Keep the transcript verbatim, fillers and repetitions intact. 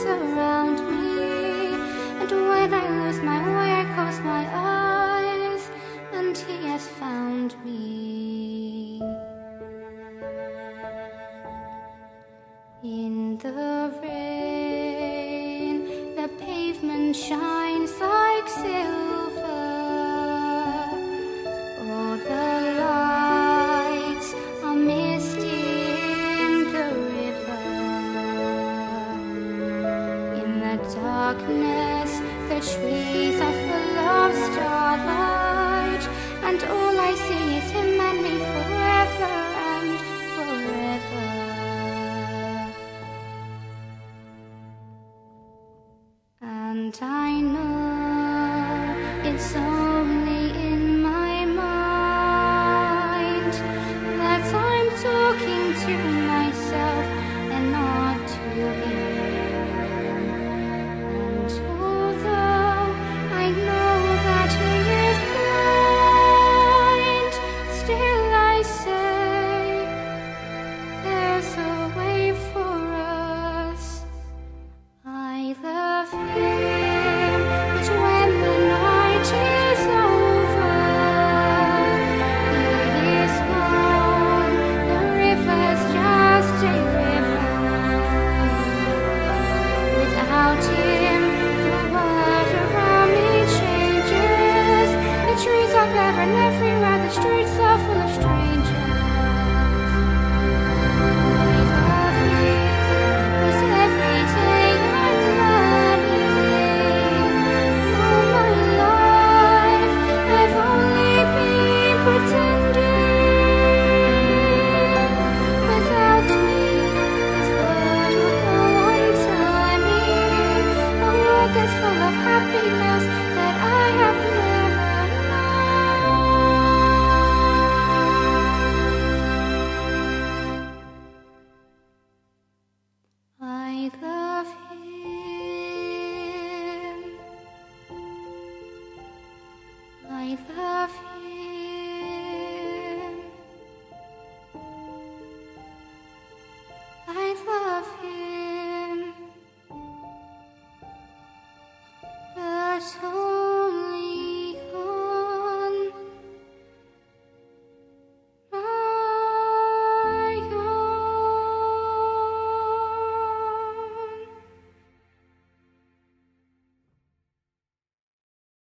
surround me, and when I lose my way I close my eyes, and he has found me. In the rain, the pavement shines like silver. Oh, the lights are misty in the river. In the darkness, the trees are full of starlight, and all I see is him and me forever and forever. And I know it's all